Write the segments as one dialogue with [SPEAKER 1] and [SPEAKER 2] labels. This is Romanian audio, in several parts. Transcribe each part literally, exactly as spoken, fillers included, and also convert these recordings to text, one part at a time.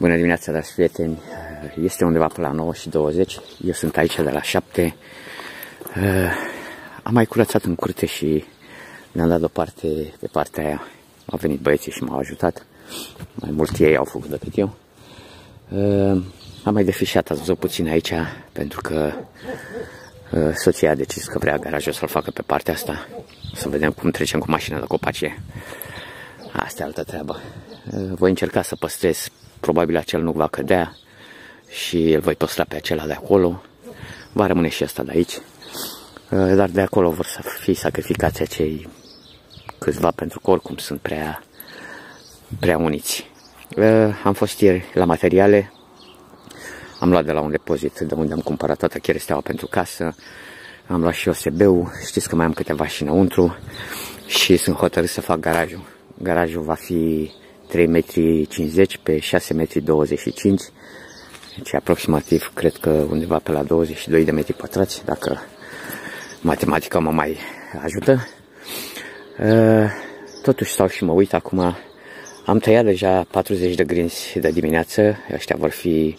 [SPEAKER 1] Bună dimineața, dragi prieteni! Este undeva pe la nouă și douăzeci. Eu sunt aici de la șapte. Am mai curățat în curte și ne-am dat deoparte pe partea aia. Au venit băieții și m-au ajutat. Mai mult ei au făcut decât eu. Am mai defișat, ați văzut puțin aici, pentru că soția a decis că vrea garajul să-l facă pe partea asta. Să vedem cum trecem cu mașina de copacie. Asta e altă treabă. Voi încerca să păstrez, probabil acel nu va cădea și îl voi păstra pe acela de acolo. Va rămâne și ăsta de aici. Dar de acolo vor să fie sacrificați acei câțiva, pentru că oricum sunt prea, prea uniți. Am fost ieri la materiale. Am luat de la un depozit de unde am cumpărat toată cheresteaua pentru casă. Am luat și O S B-ul. Știți că mai am câteva și înăuntru. Și sunt hotărât să fac garajul. Garajul va fi trei metri cincizeci pe șase metri douăzeci și cinci. Deci aproximativ cred că undeva pe la douăzeci și doi de metri pătrați, dacă matematica mă mai ajută. Totuși stau și mă uit acum. Am tăiat deja patruzeci de grinzi de dimineață. Ăștia vor fi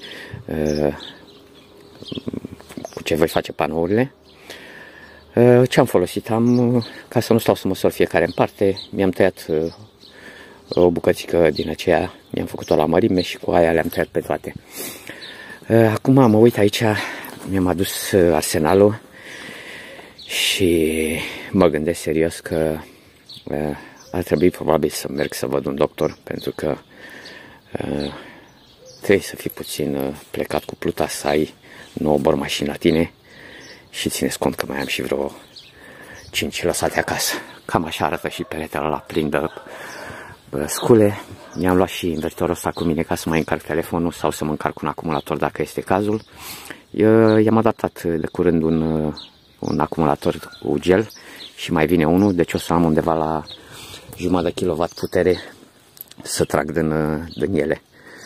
[SPEAKER 1] cu ce voi face panourile. Ce am folosit? Am, ca să nu stau să măsor fiecare în parte, mi-am tăiat o bucățică din aceea, mi-am făcut-o la mărime și cu aia le-am tăiat pe toate. Acum mă uit aici, mi-am adus arsenalul și mă gândesc serios că ar trebui probabil să merg să văd un doctor, pentru că trebuie să fii puțin plecat cu pluta, să ai nouă bormașini la tine și țineți cont că mai am și vreo cinci lăsate acasă. Cam așa arată și peretele ăla plin de scule. Mi-am luat și invertorul ăsta cu mine ca să mai încarc telefonul sau să mă încarc un acumulator dacă este cazul. I-am adaptat de curând un, un acumulator cu gel și mai vine unul, deci o să am undeva la jumătate de kilowatt putere să trag din, din ele.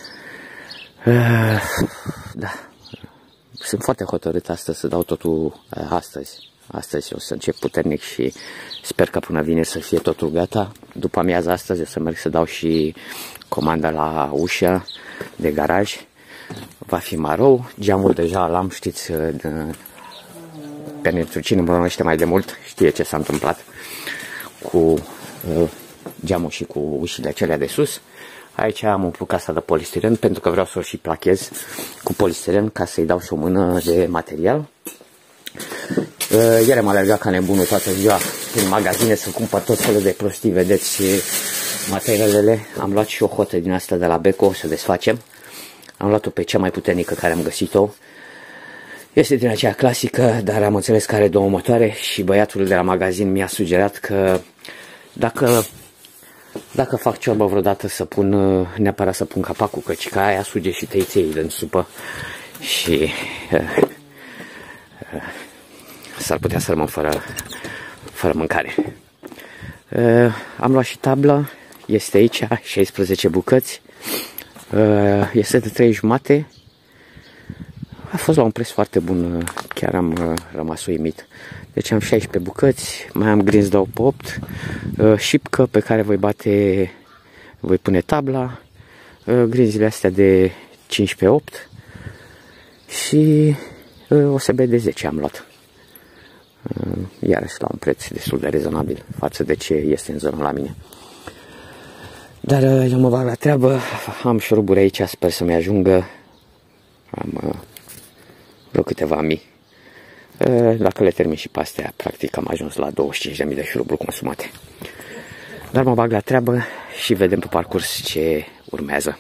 [SPEAKER 1] Da. Sunt foarte hotărât astăzi să dau totul astăzi. Astăzi o să încep puternic și sper că până vine să fie totul gata. După amiază astăzi o să merg să dau și comanda la ușa de garaj. Va fi marou. Geamul deja l-am, știți, de, pentru cine mă urmărește mai de mult știe ce s-a întâmplat cu uh, geamul și cu ușile acelea de sus. Aici am umplut casa de polistiren pentru că vreau să o și plachez cu polistiren ca să-i dau și o mână de material. Ieri am alergat ca nebunul toată ziua în magazine să cumpăr tot felul de prostii, vedeți materialele. Am luat și o hotă din asta de la Beko să desfacem. Am luat-o pe cea mai puternică care am găsit-o. Este din aceea clasică, dar am înțeles că are două motoare și băiatul de la magazin mi-a sugerat că dacă Dacă fac ciorbă vreodată să pun, neapărat să pun capacul, căci ca aia suge și tăiței în supă și uh, uh, s-ar putea să rămân fără, fără mâncare. Uh, am luat și tabla, este aici, șaisprezece bucăți, uh, este de trei jumate. A fost la un preț foarte bun, chiar am uh, rămas uimit. Deci am șaisprezece bucăți, mai am grinzi de opt, uh, șipcă pe care voi bate, voi pune tabla, uh, grinzile astea de cinci pe opt și uh, O S B de zece am luat. Uh, iarăși la un preț destul de rezonabil față de ce este în zonă la mine. Dar uh, eu mă bag la treabă, am șuruburi aici, sper să-mi ajungă, am uh, vreo câteva mii. Dacă le termin și pe astea, practic am ajuns la douăzeci și cinci de mii de șuruburi consumate. Dar mă bag la treabă și vedem pe parcurs ce urmează.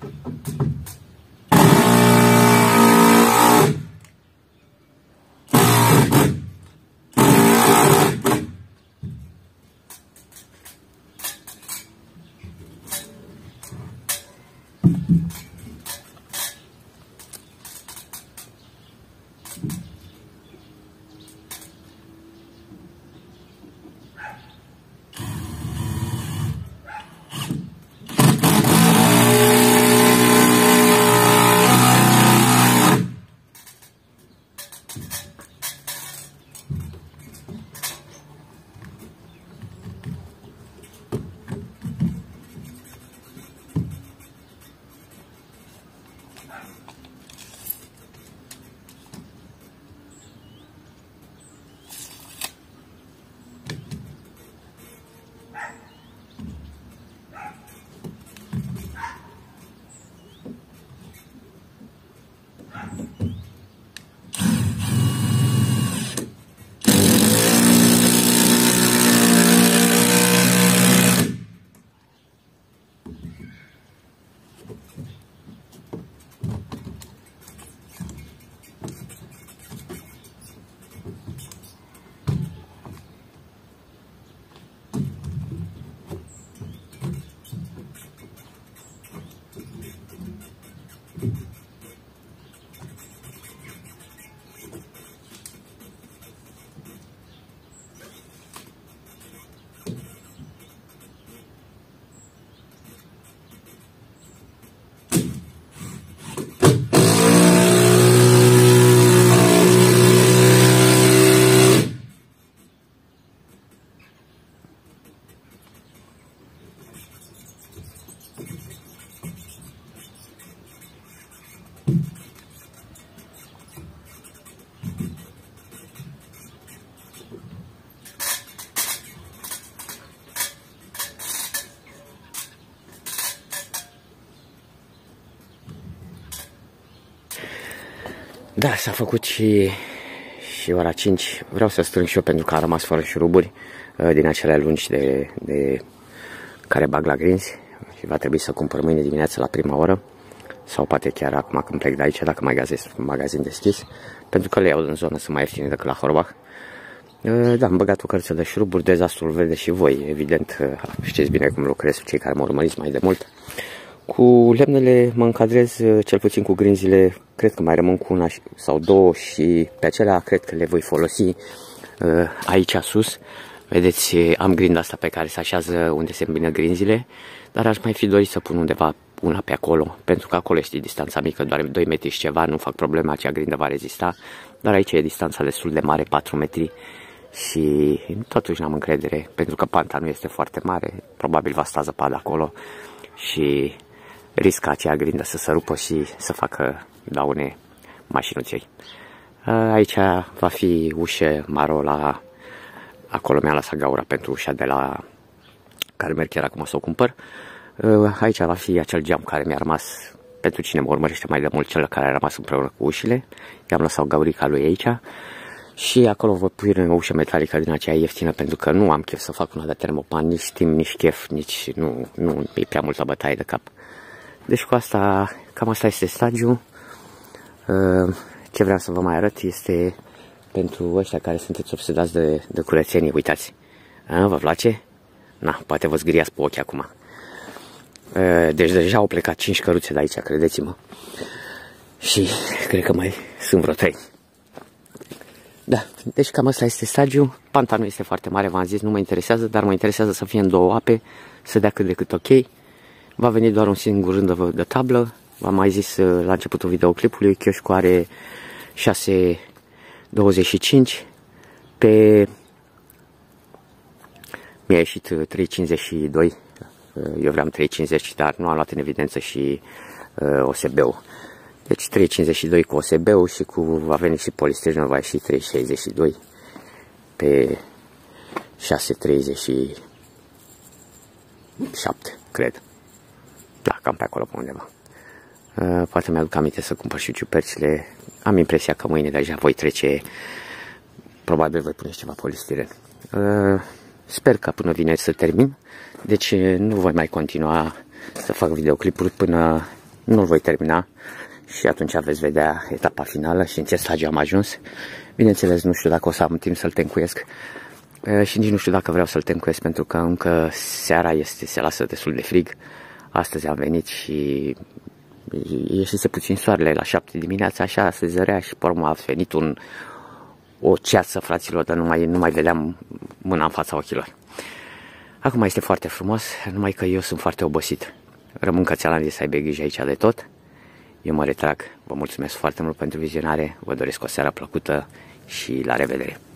[SPEAKER 1] Da, s-a făcut și, și ora cinci. Vreau să strâng și eu pentru că am rămas fără șuruburi din acele lungi de, de care bag la grinzi și va trebui să cumpăr mâine dimineață la prima oră sau poate chiar acum când plec de aici, dacă mai găsesc un magazin deschis, pentru că le iau în zonă, sunt mai ieftine decât la Horbach. Da, am băgat o cărță de șuruburi, dezastrul vede și voi, evident, știți bine cum lucrez, cei care mă urmăriți mai de mult. Cu lemnele mă încadrez, cel puțin cu grinzile, cred că mai rămân cu una sau două și pe acelea cred că le voi folosi aici sus. Vedeți, am grinda asta pe care se așează unde se îmbină grinzile, dar aș mai fi dorit să pun undeva una pe acolo, pentru că acolo este distanța mică, doar doi metri și ceva, nu fac probleme, acea grindă va rezista, dar aici e distanța destul de mare, patru metri și totuși n-am încredere, pentru că panta nu este foarte mare, probabil va sta zăpadă acolo și riscă acea grindă să se rupă și să facă daune mașinuței. Aici va fi ușă maro la... Acolo mi-a lăsat gaura pentru ușa de la care merg chiar acum să o cumpăr. Aici va fi acel geam care mi-a rămas, pentru cine mă urmărește mai de mult, cel care a rămas împreună cu ușile. I-am lăsat gaurica lui aici. Și acolo vă pui o ușă metalică din aceea ieftină, pentru că nu am chef să fac una de termopan, nici timp, nici chef, nici nu, nu e prea multă bătaie de cap. Deci cu asta, cam asta este stadiul. Ce vreau să vă mai arăt este pentru ăștia care sunteți obsedați de, de curățenie, uitați. A, vă place? Na, poate vă zgâriați pe ochi acum. Deci deja au plecat cinci căruțe de aici, credeți-mă. Și cred că mai sunt vreo trei. Da, deci cam asta este stadiul. Panta nu este foarte mare, v-am zis, nu mă interesează, dar mă interesează să fie în două ape, să dea cât de cât ok. Va veni doar un singur rând de, de tablă. V-am mai zis la începutul videoclipului, chioșcul are șase douăzeci și cinci, pe mi-a ieșit trei cincizeci și doi, eu vreau trei cincizeci, dar nu am luat în evidență și uh, O S B-ul. Deci trei cincizeci și doi cu O S B-ul și cu, va veni și polistirenul, va ieși trei șaizeci și doi pe șase treizeci și șapte, cred. Da, cam pe acolo pe undeva. Uh, poate mi-aduc aminte să cumpăr și ciupercile. Am impresia că mâine deja voi trece, probabil voi pune ceva polistiren. Uh, sper că până vineri să termin, deci nu voi mai continua să fac videoclipuri până nu-l voi termina și atunci veți vedea etapa finală și în ce stadiu am ajuns. Bineînțeles, nu știu dacă o să am timp să-l tencuiesc și nici nu știu dacă vreau să-l tencuiesc, pentru că încă seara este, se lasă destul de frig. Astăzi am venit și ieșise puțin soarele la șapte dimineața, așa se zărea și pe urmă a venit un, o ceață, fraților, dar nu mai, nu mai vedeam mâna în fața ochilor. Acum este foarte frumos, numai că eu sunt foarte obosit. Rămân cățelan de să aibă grijă aici de tot. Eu mă retrag. Vă mulțumesc foarte mult pentru vizionare, vă doresc o seară plăcută și la revedere!